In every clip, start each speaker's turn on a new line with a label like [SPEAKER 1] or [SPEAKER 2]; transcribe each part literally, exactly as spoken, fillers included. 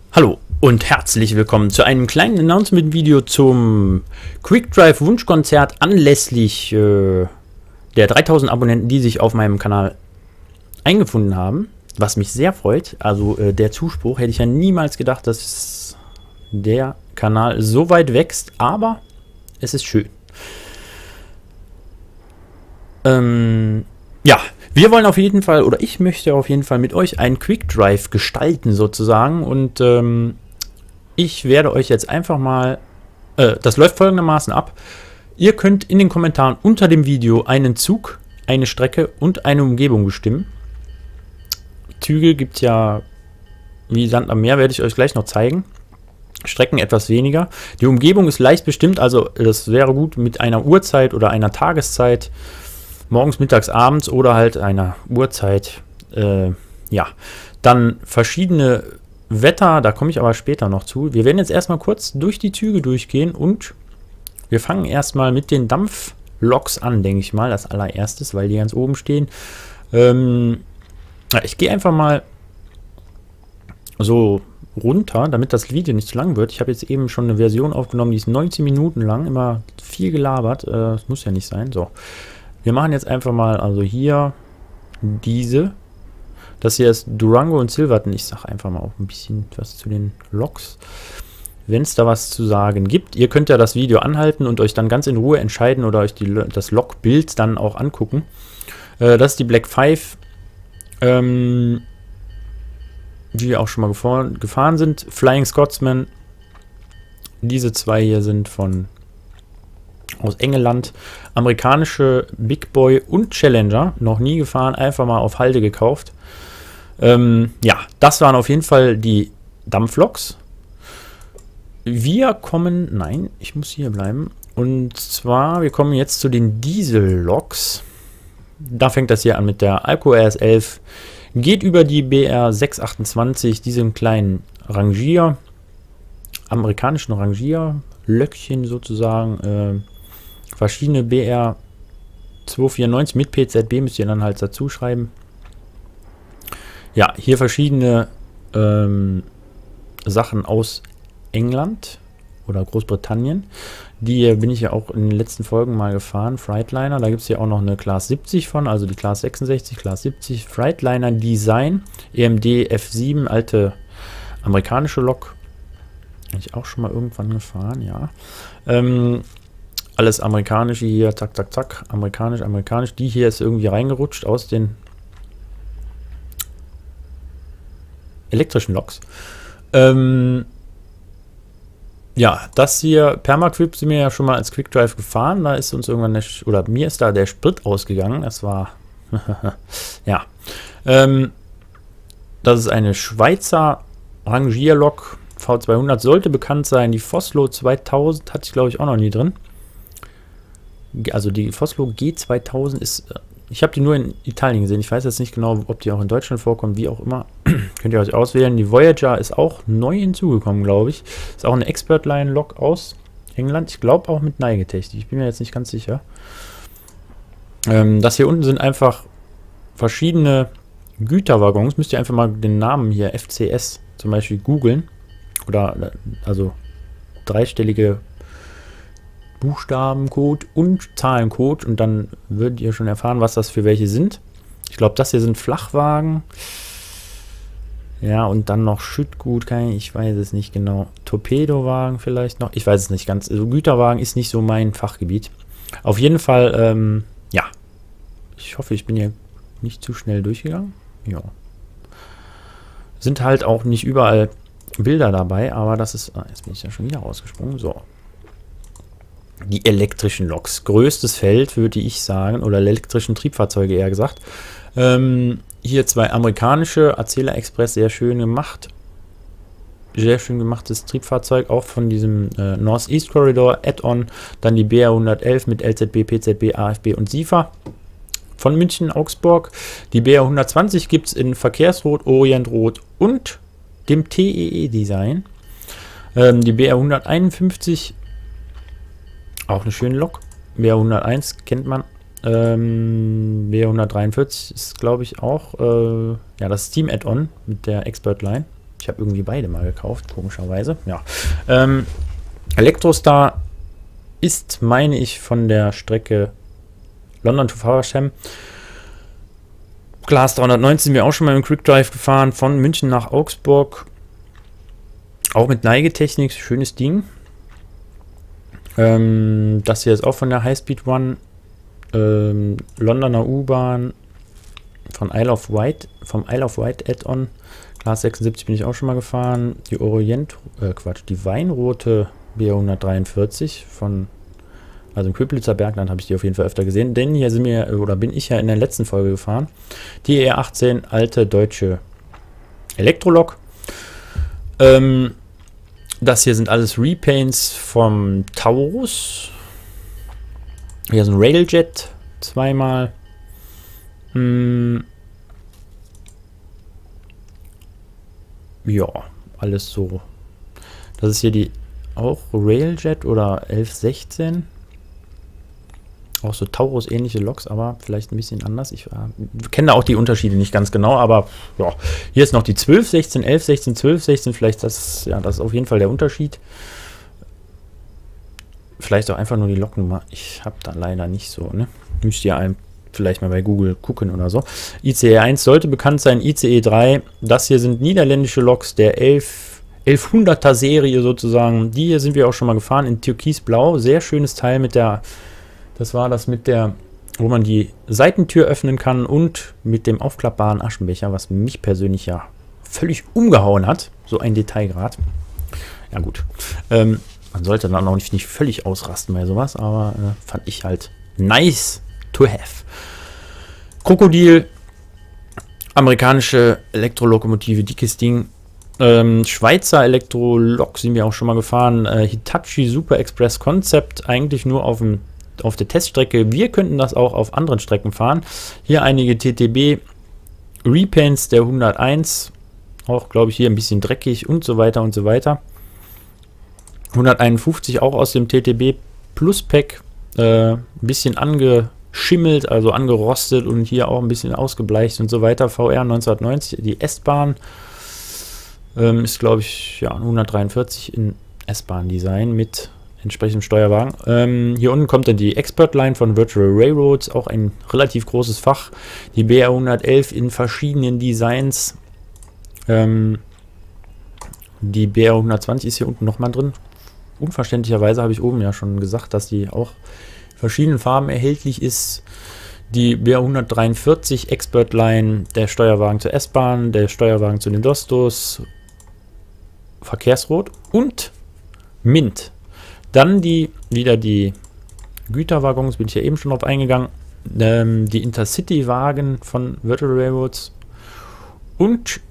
[SPEAKER 1] Hallo und herzlich willkommen zu einem kleinen Announcement-Video zum QuickDrive Wunschkonzert anlässlich äh, der dreitausend Abonnenten, die sich auf meinem Kanal eingefunden haben, was mich sehr freut. Also äh, der Zuspruch, hätte ich ja niemals gedacht, dass der Kanal so weit wächst, aber es ist schön. Ähm, ja. Wir wollen auf jeden Fall, oder ich möchte auf jeden Fall mit euch einen QuickDrive gestalten sozusagen und ähm, ich werde euch jetzt einfach mal, äh, das läuft folgendermaßen ab. Ihr könnt in den Kommentaren unter dem Video einen Zug, eine Strecke und eine Umgebung bestimmen. Züge gibt es ja wie Sand am Meer, werde ich euch gleich noch zeigen. Strecken etwas weniger. Die Umgebung ist leicht bestimmt, also das wäre gut mit einer Uhrzeit oder einer Tageszeit. Morgens, mittags, abends oder halt einer Uhrzeit. Äh, ja, dann verschiedene Wetter, da komme ich aber später noch zu. Wir werden jetzt erstmal kurz durch die Züge durchgehen und wir fangen erstmal mit den Dampfloks an, denke ich mal, als allererstes, weil die ganz oben stehen. Ähm, ja, ich gehe einfach mal so runter, damit das Video nicht zu lang wird. Ich habe jetzt eben schon eine Version aufgenommen, die ist neunzehn Minuten lang, immer viel gelabert. Äh, das muss ja nicht sein. So. Wir machen jetzt einfach mal, also hier diese. Das hier ist Durango und Silverton. Ich sage einfach mal auch ein bisschen was zu den Loks, wenn es da was zu sagen gibt. Ihr könnt ja das Video anhalten und euch dann ganz in Ruhe entscheiden oder euch die, das Logbild dann auch angucken. Äh, das ist die Black Five, ähm, die wir auch schon mal gefahren, gefahren sind. Flying Scotsman. Diese zwei hier sind von aus England, amerikanische Big Boy und Challenger, noch nie gefahren, einfach mal auf Halde gekauft. Ähm, ja, das waren auf jeden Fall die Dampfloks. Wir kommen, nein, ich muss hier bleiben, und zwar, wir kommen jetzt zu den Dieselloks. Da fängt das hier an mit der Alco R S elf, geht über die B R sechshundertachtundzwanzig, diesen kleinen Rangier, amerikanischen Rangier-Löckchen sozusagen, äh, verschiedene B R zweihundertvierundneunzig mit P Z B müsst ihr dann halt dazu schreiben. Ja, hier verschiedene ähm, Sachen aus England oder Großbritannien. Die bin ich ja auch in den letzten Folgen mal gefahren. Freightliner, da gibt es ja auch noch eine Class siebzig von, also die Class sechsundsechzig, Class siebzig. Freightliner Design, E M D F sieben, alte amerikanische Lok. Bin ich auch schon mal irgendwann gefahren, ja. Ähm, Alles amerikanische hier, zack, zack, zack, amerikanisch, amerikanisch. Die hier ist irgendwie reingerutscht aus den elektrischen Loks. Ähm, ja, das hier, Permaquip, sind wir ja schon mal als QuickDrive gefahren. Da ist uns irgendwann, der, oder mir ist da der Sprit ausgegangen. Das war, ja. Ähm, das ist eine Schweizer Rangierlok. V zweihundert sollte bekannt sein. Die Foslo zweitausend hatte ich, glaube ich, auch noch nie drin. Also die Foslo G zweitausend ist, ich habe die nur in Italien gesehen. Ich weiß jetzt nicht genau, ob die auch in Deutschland vorkommen, wie auch immer. Könnt ihr euch auswählen. Die Voyager ist auch neu hinzugekommen, glaube ich. Ist auch eine Expert-Line-Lok aus England. Ich glaube auch mit Neigetechnik. Ich bin mir jetzt nicht ganz sicher. Ähm, das hier unten sind einfach verschiedene Güterwaggons. Müsst ihr einfach mal den Namen hier F C S zum Beispiel googeln. Oder also dreistellige Buchstabencode und Zahlencode und dann würdet ihr schon erfahren, was das für welche sind. Ich glaube, das hier sind Flachwagen. Ja, und dann noch Schüttgut, kein, ich weiß es nicht genau. Torpedowagen vielleicht noch. Ich weiß es nicht ganz. Also Güterwagen ist nicht so mein Fachgebiet. Auf jeden Fall, ähm, ja. Ich hoffe, ich bin hier nicht zu schnell durchgegangen. Ja. Sind halt auch nicht überall Bilder dabei, aber das ist... Ah, jetzt bin ich ja schon wieder rausgesprungen. So. Die elektrischen Loks. Größtes Feld, würde ich sagen, oder elektrischen Triebfahrzeuge eher gesagt. Ähm, hier zwei amerikanische, Acela Express, sehr schön gemacht. Sehr schön gemachtes Triebfahrzeug, auch von diesem äh, Northeast Corridor Add-on. Dann die B R hundertelf mit L Z B, P Z B, A F B und SIFA von München, Augsburg. Die B R hundertzwanzig gibt es in Verkehrsrot, Orientrot und dem T E E-Design. Ähm, die B R hunderteinundfünfzig, auch eine schöne Lok. B R hunderteins kennt man. Ähm, B R hundertdreiundvierzig ist, glaube ich, auch äh, ja, das Steam Add-on mit der Expert Line. Ich habe irgendwie beide mal gekauft, komischerweise. Ja. Ähm, Elektrostar ist, meine ich, von der Strecke London to Faversham. Glas dreihundertneunzig sind wir auch schon mal im Quick Drive gefahren, von München nach Augsburg. Auch mit Neigetechnik, schönes Ding. Ähm, das hier ist auch von der High Speed One. Ähm, Londoner U-Bahn von Isle of Wight, vom Isle of Wight Add-on. Glas sechsundsiebzig bin ich auch schon mal gefahren. Die Orient, äh Quatsch, die Weinrote B R hundertdreiundvierzig von, also im Köblitzer Bergland habe ich die auf jeden Fall öfter gesehen, denn hier sind wir, oder bin ich ja in der letzten Folge gefahren. Die E R achtzehn, alte deutsche Elektrolok. Ähm, das hier sind alles Repaints vom Taurus. Hier ist ein Railjet, zweimal. Hm. Ja, alles so. Das ist hier die auch Railjet oder elf sechzehn. Auch so Taurus-ähnliche Loks, aber vielleicht ein bisschen anders. Ich äh, kenne da auch die Unterschiede nicht ganz genau, aber ja. Hier ist noch die zwölf sechzehn, elf sechzehn, zwölf sechzehn. Vielleicht das, ja, das ist auf jeden Fall der Unterschied. Vielleicht auch einfach nur die Loknummer. Ich habe da leider nicht so, ne? Müsst ihr einem vielleicht mal bei Google gucken oder so. I C E eins sollte bekannt sein, I C E drei. Das hier sind niederländische Loks der elfhunderter Serie sozusagen. Die hier sind wir auch schon mal gefahren in Türkisblau. Sehr schönes Teil mit der, das war das mit der, wo man die Seitentür öffnen kann und mit dem aufklappbaren Aschenbecher, was mich persönlich ja völlig umgehauen hat. So ein Detailgrad. Ja gut. Ähm, man sollte dann auch nicht, nicht völlig ausrasten bei sowas, aber äh, fand ich halt nice to have. Krokodil, amerikanische Elektrolokomotive, dickes Ding. Ähm, Schweizer Elektrolok sind wir auch schon mal gefahren. Äh, Hitachi Super Express Concept, eigentlich nur auf, dem, auf der Teststrecke. Wir könnten das auch auf anderen Strecken fahren. Hier einige T T B Repaints der hunderteins. Auch, glaube ich, hier ein bisschen dreckig und so weiter und so weiter. hunderteinundfünfzig auch aus dem T T B Plus Pack. Äh, ein bisschen angeschimmelt, also angerostet und hier auch ein bisschen ausgebleicht und so weiter. V R neunzehnhundertneunzig, die S-Bahn ähm, ist, glaube ich, ja, hundertdreiundvierzig in S-Bahn-Design mit entsprechendem Steuerwagen. Ähm, hier unten kommt dann die Expert-Line von Virtual Railroads, auch ein relativ großes Fach. Die B R hundertelf in verschiedenen Designs. Ähm, die B R hundertzwanzig ist hier unten nochmal drin. Unverständlicherweise habe ich oben ja schon gesagt, dass die auch in verschiedenen Farben erhältlich ist. Die B R hundertdreiundvierzig Expert Line, der Steuerwagen zur S-Bahn, der Steuerwagen zu den Dostos, Verkehrsrot und Mint. Dann die wieder die Güterwaggons, bin ich ja eben schon drauf eingegangen. Ähm, die Intercity-Wagen von Virtual Railroads. Und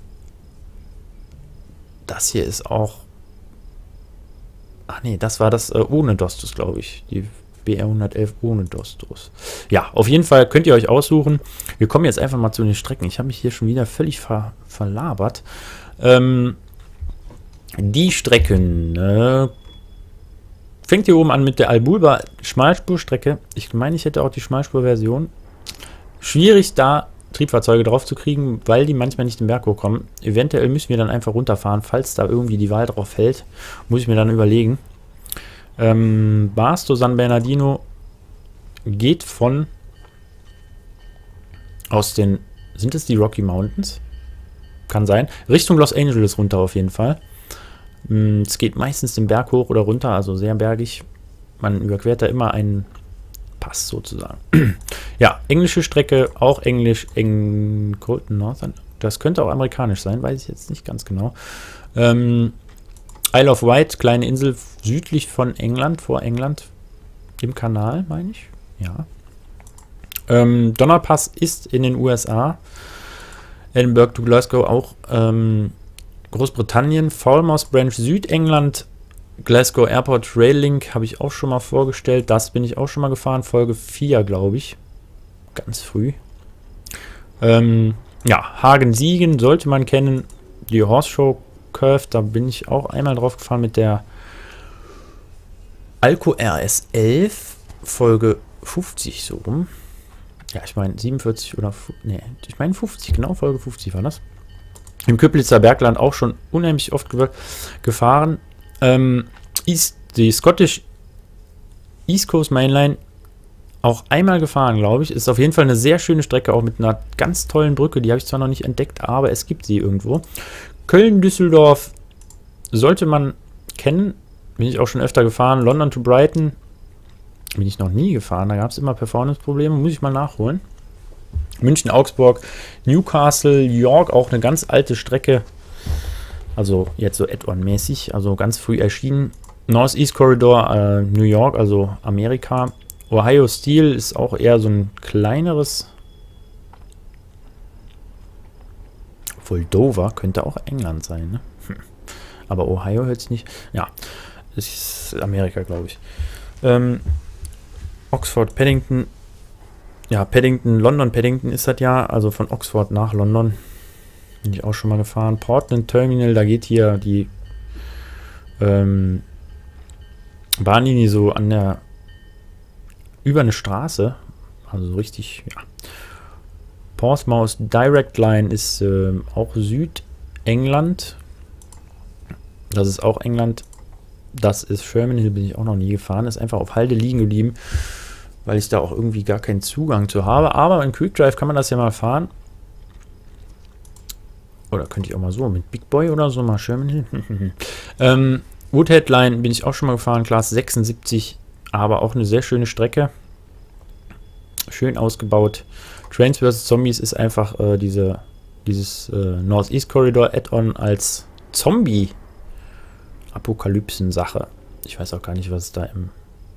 [SPEAKER 1] das hier ist auch. Ach nee, das war das äh, ohne Dostos, glaube ich. Die B R hundertelf ohne Dostos. Ja, auf jeden Fall könnt ihr euch aussuchen. Wir kommen jetzt einfach mal zu den Strecken. Ich habe mich hier schon wieder völlig ver verlabert. Ähm, die Strecken. Äh, fängt hier oben an mit der Albulba Schmalspurstrecke. Ich meine, ich hätte auch die Schmalspurversion. Schwierig da Triebfahrzeuge drauf zu kriegen, weil die manchmal nicht den Berg hochkommen. Eventuell müssen wir dann einfach runterfahren, falls da irgendwie die Wahl drauf fällt. Muss ich mir dann überlegen. Ähm, Basto San Bernardino geht von aus den, sind es die Rocky Mountains? Kann sein. Richtung Los Angeles runter auf jeden Fall. Ähm, es geht meistens den Berg hoch oder runter, also sehr bergig. Man überquert da immer einen Pass sozusagen. Ja, englische Strecke, auch Englisch, Eng Colton Northern. Das könnte auch amerikanisch sein, weiß ich jetzt nicht ganz genau. Ähm, Isle of Wight, kleine Insel südlich von England, vor England, im Kanal, meine ich. Ja. Ähm, Donnerpass ist in den U S A. Edinburgh to Glasgow auch ähm, Großbritannien. Falmouth Branch Südengland. Glasgow Airport Rail Link habe ich auch schon mal vorgestellt. Das bin ich auch schon mal gefahren. Folge vier, glaube ich. Ganz früh. Ähm, ja, Hagen-Siegen sollte man kennen. Die Horse Show Curve, da bin ich auch einmal drauf gefahren mit der Alco R S elf. Folge fünfzig so rum. Ja, ich meine siebenundvierzig oder... Ne, ich meine fünfzig, genau, Folge fünfzig war das. Im Köplitzer Bergland auch schon unheimlich oft ge gefahren. Ähm, East, die Scottish East Coast Mainline auch einmal gefahren, glaube ich. Ist auf jeden Fall eine sehr schöne Strecke, auch mit einer ganz tollen Brücke. Die habe ich zwar noch nicht entdeckt, aber es gibt sie irgendwo. Köln-Düsseldorf sollte man kennen. Bin ich auch schon öfter gefahren. London to Brighton bin ich noch nie gefahren. Da gab es immer Performance-Probleme. Muss ich mal nachholen. München, Augsburg, Newcastle, York, auch eine ganz alte Strecke. Also jetzt so Add-on-mäßig, also ganz früh erschienen. Northeast Corridor, äh, New York, also Amerika. Ohio Steel ist auch eher so ein kleineres. Obwohl Dover könnte auch England sein, ne? Hm. Aber Ohio hört sich nicht. Ja, das ist Amerika, glaube ich. Ähm, Oxford, Paddington. Ja, Paddington, London, Paddington ist das ja. Also von Oxford nach London. Bin ich auch schon mal gefahren. Portland Terminal, da geht hier die ähm, Bahnlinie so an der über eine Straße. Also so richtig, ja. Portsmouth Direct Line ist äh, auch Südengland. Das ist auch England. Das ist Sherman Hill, bin ich auch noch nie gefahren. Ist einfach auf Halde liegen geblieben, weil ich da auch irgendwie gar keinen Zugang zu habe. Aber in Quick Drive kann man das ja mal fahren. Oder könnte ich auch mal so mit Big Boy oder so mal Sherman Hill. ähm, Woodhead Line bin ich auch schon mal gefahren. Class sechsundsiebzig, aber auch eine sehr schöne Strecke. Schön ausgebaut. Trains versus. Zombies ist einfach äh, diese, dieses äh, Northeast Corridor Add-on als Zombie-Apokalypsen-Sache. Ich weiß auch gar nicht, was es da im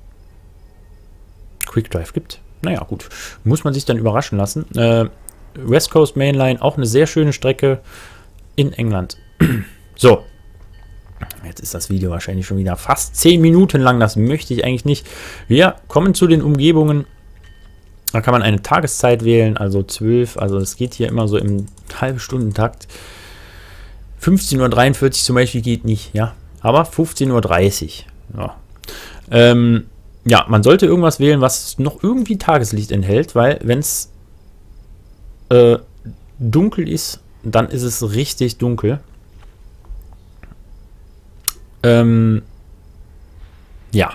[SPEAKER 1] Quick Drive gibt. Naja, gut. Muss man sich dann überraschen lassen. Äh, West Coast Mainline, auch eine sehr schöne Strecke in England. So. Jetzt ist das Video wahrscheinlich schon wieder fast zehn Minuten lang. Das möchte ich eigentlich nicht. Wir kommen zu den Umgebungen. Da kann man eine Tageszeit wählen, also zwölf. Also es geht hier immer so im halben Stundentakt. fünfzehn Uhr dreiundvierzig zum Beispiel geht nicht, ja. Aber fünfzehn Uhr dreißig. Ja. Ähm, ja, man sollte irgendwas wählen, was noch irgendwie Tageslicht enthält, weil wenn es äh, dunkel ist, dann ist es richtig dunkel. Ähm, ja.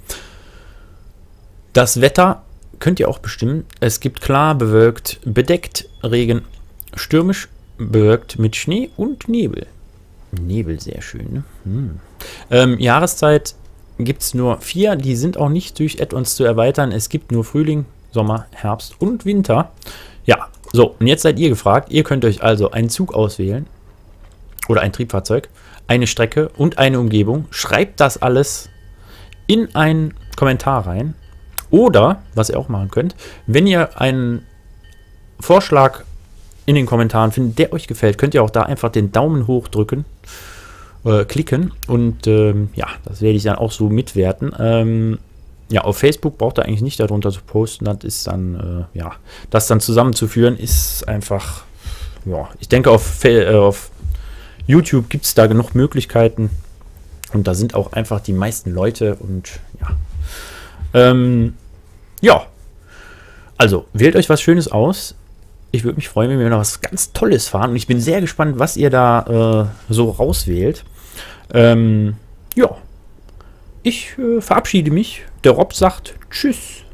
[SPEAKER 1] Das Wetter könnt ihr auch bestimmen. Es gibt klar, bewölkt, bedeckt, Regen, stürmisch, bewölkt mit Schnee und Nebel. Nebel, sehr schön. Ne? Hm. Ähm, Jahreszeit gibt es nur vier. Die sind auch nicht durch Add-ons zu erweitern. Es gibt nur Frühling, Sommer, Herbst und Winter. Ja, so. Und jetzt seid ihr gefragt. Ihr könnt euch also einen Zug auswählen oder ein Triebfahrzeug, eine Strecke und eine Umgebung. Schreibt das alles in einen Kommentar rein. Oder, was ihr auch machen könnt, wenn ihr einen Vorschlag in den Kommentaren findet, der euch gefällt, könnt ihr auch da einfach den Daumen hoch drücken, äh, klicken und ähm, ja, das werde ich dann auch so mitwerten. Ähm, ja, auf Facebook braucht ihr eigentlich nicht darunter zu posten, das ist dann, äh, ja, das dann zusammenzuführen ist einfach, ja, ich denke auf, äh, auf YouTube gibt es da genug Möglichkeiten und da sind auch einfach die meisten Leute und ja, ähm, ja, also wählt euch was Schönes aus. Ich würde mich freuen, wenn wir noch was ganz Tolles fahren. Und ich bin sehr gespannt, was ihr da äh, so rauswählt. Ähm, ja, ich äh, verabschiede mich. Der Rob sagt Tschüss.